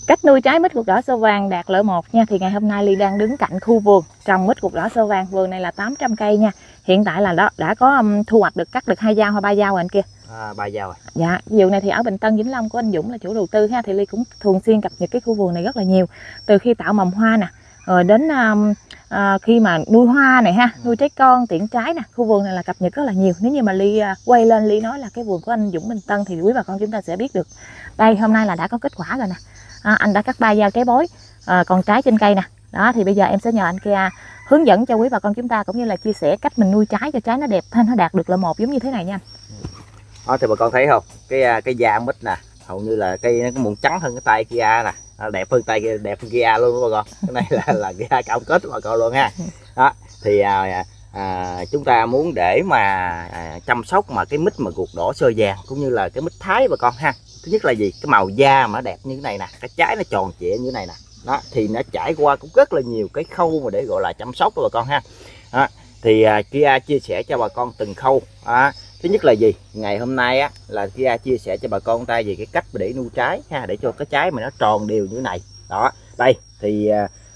Cách nuôi trái mít ruột đỏ sao vàng đạt lợi 1 nha. Thì ngày hôm nay Ly đang đứng cạnh khu vườn trồng mít ruột đỏ sao vàng. Vườn này là 800 cây nha. Hiện tại là đã có thu hoạch được, cắt được 2 dao hay 3 dao rồi anh kia? 3 dao rồi. Dạ, vườn này thì ở Bình Tân Vĩnh Long của anh Dũng là chủ đầu tư ha. Thì Ly cũng thường xuyên cập nhật cái khu vườn này rất là nhiều. Từ khi tạo mầm hoa nè, rồi đến khi mà nuôi hoa này ha, nuôi trái con, tiện trái nè, khu vườn này là cập nhật rất là nhiều. Nếu như mà Ly quay lên Ly nói là cái vườn của anh Dũng Bình Tân thì quý bà con chúng ta sẽ biết được. Đây, hôm nay là đã có kết quả rồi nè. Anh đã cắt 3 dao trái bối, còn trái trên cây nè. Đó, thì bây giờ em sẽ nhờ anh kia hướng dẫn cho quý bà con chúng ta, cũng như là chia sẻ cách mình nuôi trái cho trái nó đẹp, nó đạt được lợi 1 giống như thế này nha. Đó, thì bà con thấy không, cái da mít nè, hầu như là cây nó có muộn trắng hơn cái tay kia nè, đẹp hơn tay kia, đẹp hơn kia luôn bà con. Cái này là kia cam kết bà con luôn ha. Đó thì chúng ta muốn để mà chăm sóc mà cái mít mà ruột đỏ sơ vàng cũng như là cái mít Thái bà con ha. Thứ nhất là gì, cái màu da mà đẹp như thế này nè, cái trái nó tròn trịa như thế này nè, đó thì nó trải qua cũng rất là nhiều cái khâu mà để gọi là chăm sóc đó bà con ha. Đó, thì Kia chia sẻ cho bà con từng khâu. Thứ nhất là gì, ngày hôm nay á là Kia chia sẻ cho bà con ta về cái cách để nuôi trái ha, để cho cái trái mà nó tròn đều như thế này. Đó, đây thì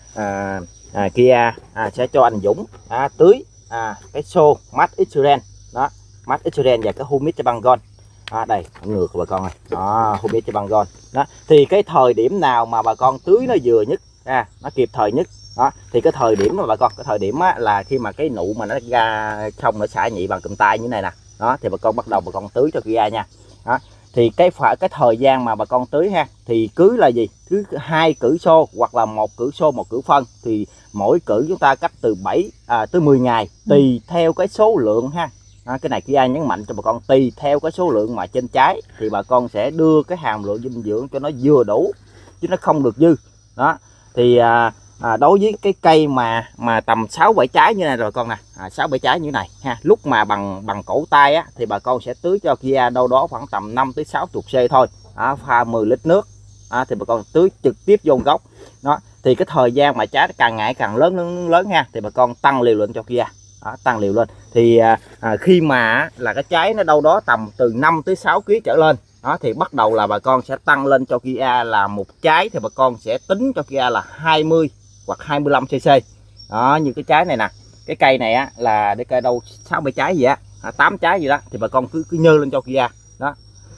Kia sẽ cho anh Dũng tưới cái xô Max Xyren, đó Max Xyren và cái humic Bangon. Đây ngược bà con ơi, đó humic Bangon. Đó thì cái thời điểm nào mà bà con tưới nó vừa nhất, nó kịp thời nhất. Đó thì cái thời điểm mà bà con, cái thời điểm á, là khi mà cái nụ mà nó ra xong nó xả nhị bằng cầm tay như thế này nè. Đó thì bà con bắt đầu bà con tưới cho Kia nha. Đó thì cái thời gian mà bà con tưới ha, thì cứ là gì, cứ 2 cử xô hoặc là 1 cử xô 1 cử phân, thì mỗi cử chúng ta cách từ 7 tới 10 ngày tùy theo cái số lượng ha. Cái này Kia nhấn mạnh cho bà con, tùy theo cái số lượng mà trên trái thì bà con sẽ đưa cái hàm lượng dinh dưỡng cho nó vừa đủ chứ nó không được dư. Đó thì đối với cái cây mà tầm 6-7 trái như này rồi con nè, 6-7 trái như này ha, lúc mà bằng cổ tay á, thì bà con sẽ tưới cho Kia đâu đó khoảng tầm 5 tới 60 c thôi, pha 10 lít nước, thì bà con tưới trực tiếp vô gốc. Đó thì cái thời gian mà trái càng ngày càng lớn ha, thì bà con tăng liều lượng cho Kia. Tăng liều lên thì khi mà là cái trái nó đâu đó tầm từ 5 tới 6 kg trở lên, đó thì bắt đầu là bà con sẽ tăng lên cho Kia là một trái thì bà con sẽ tính cho Kia là 20 hoặc 25 cc. Đó như cái trái này nè, cái cây này á là để cây đâu 6-7 trái gì á, 8 trái gì đó, thì bà con cứ nhơ lên cho Kia. Đó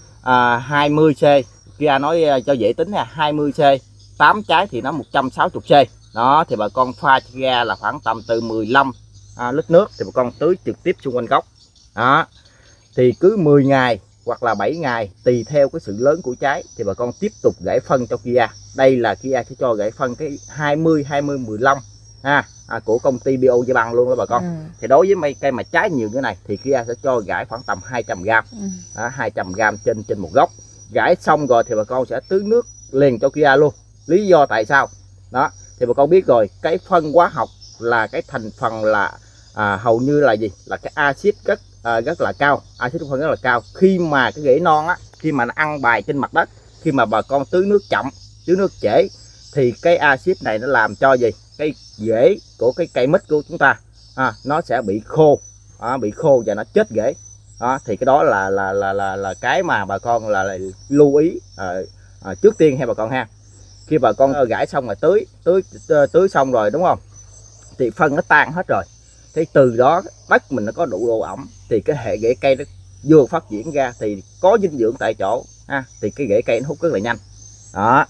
20 c, Kia nói cho dễ tính nha, 20 c 8 trái thì nó 160 c. Đó thì bà con pha cho Kia là khoảng tầm từ 15 lít nước thì bà con tưới trực tiếp xung quanh gốc. Đó thì cứ 10 ngày hoặc là 7 ngày tùy theo cái sự lớn của trái thì bà con tiếp tục rải phân cho Kia. Đây là Kia sẽ cho rải phân cái 20-20-15 của công ty Bio Gia Băng luôn đó bà con. Thì đối với mấy cây mà trái nhiều như này thì Kia sẽ cho rải khoảng tầm 200g, 200g trên một gốc. Rải xong rồi thì bà con sẽ tưới nước liền cho Kia luôn. Lý do tại sao? Đó thì bà con biết rồi, cái phân hóa học là cái thành phần là hầu như là gì, là cái axit rất là cao, axit phân rất là cao. Khi mà cái rễ non á, khi mà nó ăn bài trên mặt đất, khi mà bà con tưới nước chậm, tưới nước trễ thì cái axit này nó làm cho gì, cái rễ của cái cây mít của chúng ta nó sẽ bị khô, và nó chết rễ. Đó thì cái đó là cái mà bà con là lưu ý trước tiên ha bà con ha. Khi bà con rải xong rồi tưới xong rồi đúng không, thì phân nó tan hết rồi, thì từ đó đất mình nó có đủ độ ẩm thì cái hệ rễ cây nó vừa phát triển ra thì có dinh dưỡng tại chỗ thì cái rễ cây nó hút rất là nhanh. Đó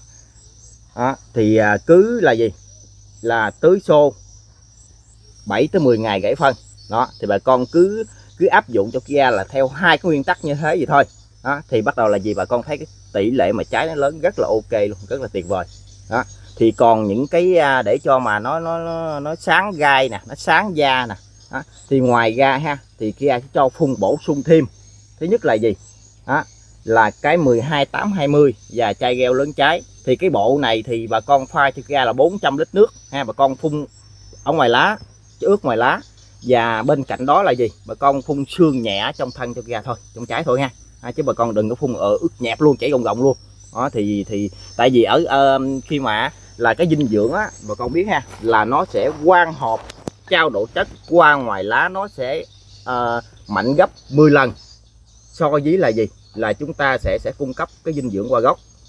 thì cứ là gì, là tưới xô 7 tới 10 ngày rải phân. Đó thì bà con cứ áp dụng cho Kia là theo 2 cái nguyên tắc như thế vậy thôi. Đó thì bắt đầu là gì, bà con thấy cái tỷ lệ mà trái nó lớn rất là ok luôn, rất là tuyệt vời. Đó thì còn những cái để cho mà nó sáng gai nè, nó sáng da nè, thì ngoài ra ha, thì Kia sẽ cho phun bổ sung thêm. Thứ nhất là gì, là cái 12-8-20 và chai gel lớn trái. Thì cái bộ này thì bà con pha cho Kia là 400 lít nước ha, bà con phun ở ngoài lá, ướt ngoài lá, và bên cạnh đó là gì, bà con phun sương nhẹ trong thân cho Kia thôi, trong trái thôi ha, chứ bà con đừng có phun ướt nhẹp luôn, chảy gồng luôn. Đó thì tại vì khi mà là cái dinh dưỡng á, bà con biết ha, là nó sẽ quang hợp trao đổi chất qua ngoài lá, nó sẽ mạnh gấp 10 lần so với là gì, là chúng ta sẽ cung cấp cái dinh dưỡng qua gốc.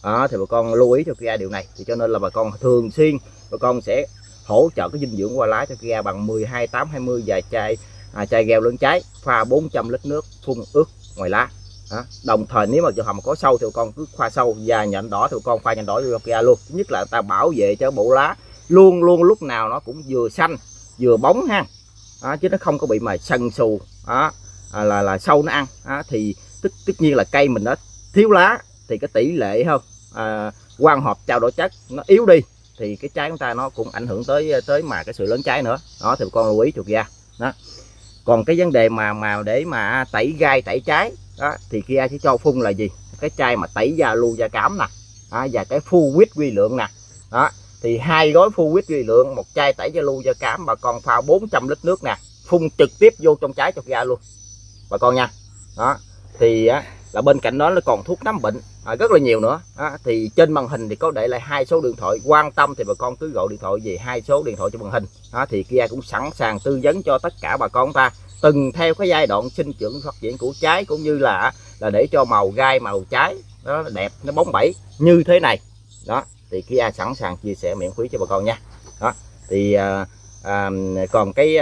đó, thì bà con lưu ý cho Kia điều này. Thì cho nên là bà con thường xuyên bà con sẽ hỗ trợ cái dinh dưỡng qua lá cho Kia bằng 10-28-20 và chai gel lớn trái pha 400 lít nước phun ướt ngoài lá. Đó. Đồng thời nếu mà trường hợp mà có sâu thì bà con cứ khoa sâu, và nhện đỏ thì bà con pha nhện đỏ vô Kia luôn. Thứ nhất là ta bảo vệ cho bộ lá luôn luôn lúc nào nó cũng vừa xanh vừa bóng ha. Đó, chứ nó không có bị mà sần sù đó, là sâu nó ăn đó, thì tất nhiên là cây mình nó thiếu lá thì cái tỷ lệ không quang hợp trao đổi chất nó yếu đi, thì cái trái của ta nó cũng ảnh hưởng tới mà cái sự lớn trái nữa. Đó thì con lưu ý chuột ra đó. Còn cái vấn đề mà để mà tẩy gai tẩy trái đó thì Kia chỉ cho phun là gì, cái chai mà tẩy da lu da cám nè và cái full quýt vi lượng nè. Đó thì 2 gói full quýt vi lượng, một chai tẩy da lu da cám, bà con pha 400 lít nước nè, phun trực tiếp vô trong trái cho Kia luôn bà con nha. Đó thì là bên cạnh đó nó còn thuốc nấm bệnh rất là nhiều nữa. Đó, thì trên màn hình thì có để lại 2 số điện thoại, quan tâm thì bà con cứ gọi điện thoại về 2 số điện thoại trên màn hình. Đó, thì Kia cũng sẵn sàng tư vấn cho tất cả bà con ta từng theo cái giai đoạn sinh trưởng phát triển của trái, cũng như là để cho màu gai màu trái nó đẹp, nó bóng bẩy như thế này. Đó thì Kia sẵn sàng chia sẻ miễn phí cho bà con nha. Đó thì còn cái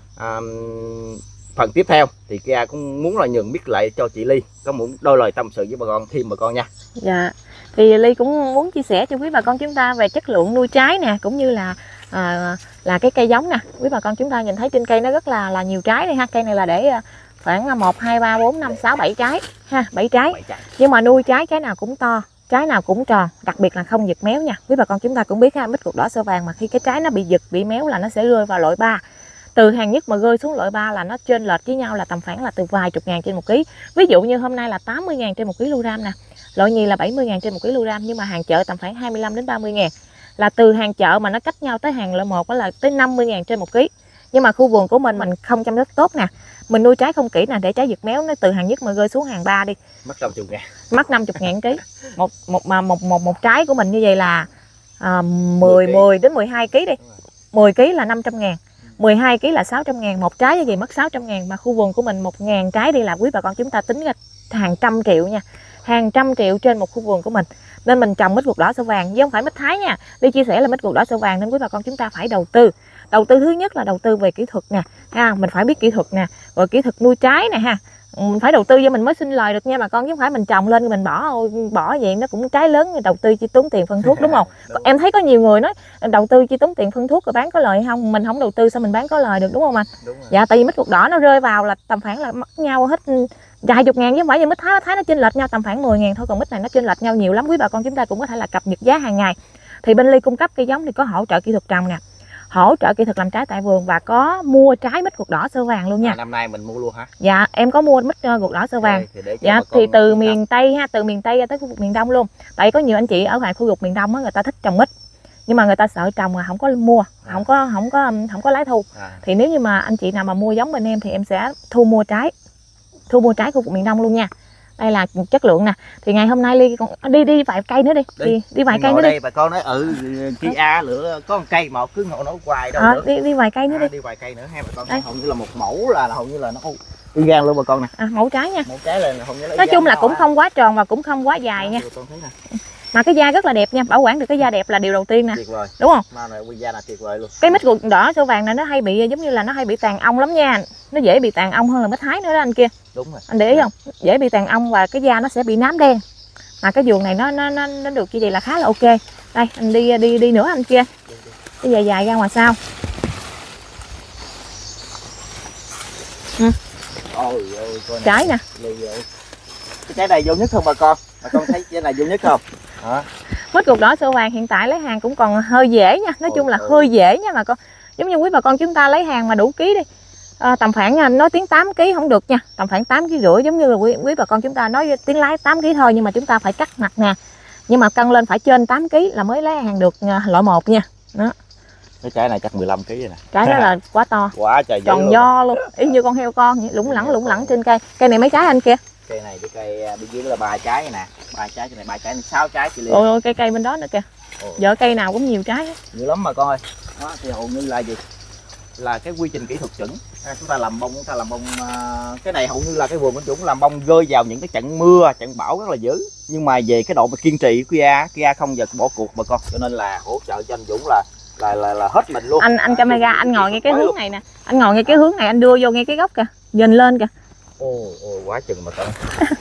phần tiếp theo thì Kia cũng muốn là nhường biết lại cho chị Ly có muốn đôi lời tâm sự với bà con thêm bà con nha. Dạ, thì Ly cũng muốn chia sẻ cho quý bà con chúng ta về chất lượng nuôi trái nè, cũng như là cái cây giống nè. Quý bà con chúng ta nhìn thấy trên cây nó rất là nhiều trái đây ha. Cây này là để khoảng 1, 2, 3, 4, 5, 6, 7 trái ha, 7 trái. Nhưng mà nuôi trái nào cũng to, trái nào cũng tròn, đặc biệt là không giật méo nha. Quý bà con chúng ta cũng biết ha, mít ruột đỏ sao vàng mà khi cái trái nó bị giật bị méo là nó sẽ rơi vào loại 3. Từ hàng nhất mà rơi xuống loại 3 là nó chênh lệch với nhau là tầm khoảng là từ vài chục ngàn trên 1 ký. Ví dụ như hôm nay là 80.000 trên 1 kg nè, loại nhì là 70.000 trên 1 kg, nhưng mà hàng chợ tầm khoảng 25 đến 30.000. Là từ hàng chợ mà nó cách nhau tới hàng loại 1 là tới 50.000 trên 1 kg. Nhưng mà khu vườn của mình không chăm sóc tốt nè, mình nuôi trái không kỹ nè, để trái giật méo, nó từ hàng nhất mà rơi xuống hàng 3 đi, mất 50.000. mất 50.000 ký. Một trái của mình như vậy là 10 đến 12 kg đi. 10 kg là 500.000. 12 kg là 600.000, một trái như vậy mất 600.000. Mà khu vườn của mình 1.000 trái đi là quý bà con chúng ta tính ra hàng trăm triệu nha, hàng trăm triệu trên một khu vườn của mình. Nên mình trồng mít ruột đỏ sao vàng chứ không phải mít Thái nha. Đi chia sẻ là mít ruột đỏ sao vàng nên quý bà con chúng ta phải đầu tư. Đầu tư thứ nhất là đầu tư về kỹ thuật nè ha, mình phải biết kỹ thuật nè, rồi kỹ thuật nuôi trái nè ha. Mình phải đầu tư cho mình mới sinh lời được nha bà con, chứ không phải mình trồng lên mình bỏ vậy nó cũng trái lớn, đầu tư chi tốn tiền phân thuốc đúng không? Đúng. Em thấy có nhiều người nói đầu tư chi tốn tiền phân thuốc rồi bán có lời không? Mình không đầu tư sao mình bán có lời được, đúng không anh? Đúng rồi. Dạ tại vì mít ruột đỏ nó rơi vào là tầm khoảng là mất nhau hết vài chục ngàn, chứ không phải như mít Thái nó chênh lệch nhau tầm khoảng 10.000 thôi, còn mít này nó chênh lệch nhau nhiều lắm. Quý bà con chúng ta cũng có thể là cập nhật giá hàng ngày. Thì bên Ly cung cấp cây giống thì có hỗ trợ kỹ thuật trồng nè, hỗ trợ kỹ thuật làm trái tại vườn, và có mua trái mít ruột đỏ sao vàng luôn nha. Năm nay mình mua luôn hả? Dạ em có mua mít ruột đỏ sao vàng. Dạ thì từ miền Tây ha, từ miền Tây ra tới khu vực miền Đông luôn. Tại có nhiều anh chị ở ngoài khu vực miền Đông á, người ta thích trồng mít nhưng mà người ta sợ trồng mà không có mua, không có lái thu. Thì nếu như mà anh chị nào mà mua giống bên em thì em sẽ thu mua trái khu vực miền Đông luôn nha. Đây là chất lượng nè. Thì ngày hôm nay Ly còn đi vài cây nữa đi vài cây nữa đây đi. bà con nói Kia lựa có một cây một cứ ngồi nói hoài đâu nữa. Đi vài cây nữa đi. Đi vài cây nữa ha bà con. Hầu như là một mẫu là hầu như là nó y gan luôn bà con nè. Mẫu trái nha. Mẫu trái là hầu như nói chung là cũng không quá tròn và cũng không quá dài nha. Mà cái da rất là đẹp nha, bảo quản được cái da đẹp là điều đầu tiên nè. Tuyệt vời. Đúng không? Mà này da là tuyệt vời luôn. Cái mít ruột đỏ sao vàng này nó hay bị giống như là nó hay bị tàn ong lắm nha. Nó dễ bị tàn ong hơn là mít Thái nữa đó anh kia. Đúng rồi. Anh để ý không? Dễ bị tàn ong và cái da nó sẽ bị nám đen. Mà cái vườn này nó được như vậy là khá là ok. Đây anh đi nữa anh kia. Đi dài dài ra ngoài sau. Ôi ơi, trái nè. Cái trái này vô nhất không bà con thấy trái này vô nhất không? Mít ruột đỏ sao vàng hiện tại lấy hàng cũng còn hơi dễ nha. Nói chung là hơi dễ nha bà con. Giống như quý bà con chúng ta lấy hàng mà đủ ký đi, tầm khoảng nói tiếng 8 kg không được nha, tầm khoảng 8,5 kg, giống như là quý bà con chúng ta nói tiếng lái 8 kg thôi, nhưng mà chúng ta phải cắt mặt nè, nhưng mà cân lên phải trên 8 kg là mới lấy hàng được loại 1 nha. Đó. Cái trái này chắc 15 kg rồi nè. Trái đó là quá to, quá trời tròn do luôn, y như con heo con vậy, lủng lẳng trên cây. Cây này mấy trái anh kia? Cây này cái cây bên dưới là 3 trái nè, 3 trái, cái này 3 trái, 6 trái chị Liên. Ôi cây bên đó nữa kìa. Giờ cây nào cũng nhiều trái hết. Nhiều lắm mà con ơi. Đó thì hầu như là gì? Là cái quy trình kỹ thuật chuẩn. Chúng ta làm bông, cái này hầu như là cái vườn của anh Dũng làm bông rơi vào những cái trận mưa, trận bão rất là dữ, nhưng mà về cái độ mà kiên trì của Kia không giật bỏ cuộc bà con, cho nên là hỗ trợ cho anh Dũng là hết mình luôn. Anh camera anh ngồi ngay cái hướng này nè, anh ngồi ngay cái hướng này, anh đưa vô ngay cái góc kìa, nhìn lên kìa. Ôi quá chừng mà con.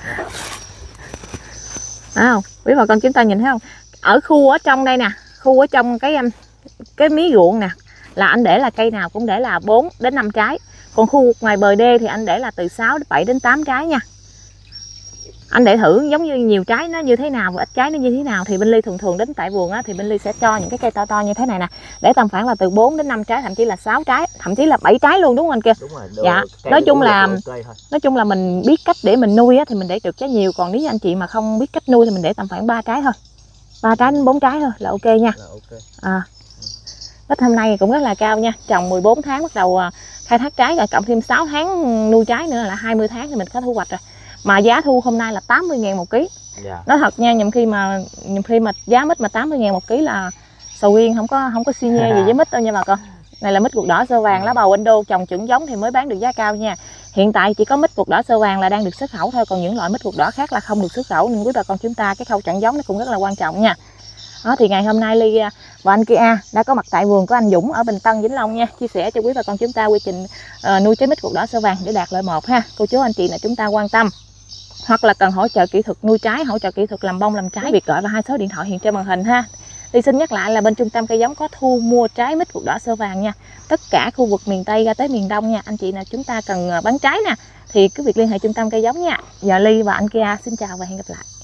Không, quý bà con chúng ta nhìn thấy không? Ở khu ở trong đây nè, khu ở trong cái mí ruộng nè, là anh để là cây nào cũng để là 4 đến 5 trái. Còn khu ngoài bờ đê thì anh để là từ 6 đến 7 đến 8 trái nha. Anh để thử giống như nhiều trái nó như thế nào và ít trái nó như thế nào. Thì Bên Ly thường đến tại vườn á, thì Bên Ly sẽ cho những cái cây to như thế này nè, để tầm khoảng là từ 4 đến 5 trái, thậm chí là 6 trái, thậm chí là 7 trái luôn, đúng không anh kia? Đúng rồi, dạ. Nói chung là mình biết cách để mình nuôi á, thì mình để được trái nhiều. Còn nếu như anh chị mà không biết cách nuôi thì mình để tầm khoảng 3 trái thôi, 3 trái đến 4 trái thôi là ok nha. Ít hôm nay cũng rất là cao nha, trồng 14 tháng bắt đầu khai thác trái rồi, cộng thêm 6 tháng nuôi trái nữa là 20 tháng thì mình có thu hoạch rồi. Mà giá thu hôm nay là 80.000 một ký. Nói thật nha, nhầm khi mà giá mít mà 80.000 một ký là sầu riêng không có xi nhê gì với mít đâu nha bà con. Này là mít ruột đỏ sơ vàng lá bầu Indo, trồng chuẩn giống thì mới bán được giá cao nha. Hiện tại chỉ có mít ruột đỏ sơ vàng là đang được xuất khẩu thôi, còn những loại mít ruột đỏ khác là không được xuất khẩu, nên quý bà con chúng ta cái khâu chọn giống nó cũng rất là quan trọng nha. Đó, thì ngày hôm nay Ly và anh Kia đã có mặt tại vườn của anh Dũng ở Bình Tân, Vĩnh Long nha, chia sẻ cho quý bà con chúng ta quy trình nuôi trái mít ruột đỏ sơ vàng để đạt lợi 1 ha. Cô chú anh chị là chúng ta quan tâm hoặc là cần hỗ trợ kỹ thuật nuôi trái, hỗ trợ kỹ thuật làm bông làm trái, việc gọi vào 2 số điện thoại hiện trên màn hình ha. Ly xin nhắc lại là bên trung tâm cây giống có thu mua trái mít ruột đỏ sơ vàng nha, tất cả khu vực miền Tây ra tới miền Đông nha. Anh chị nào chúng ta cần bán trái nè thì cứ việc liên hệ trung tâm cây giống nha. Giờ Ly và anh Kia xin chào và hẹn gặp lại.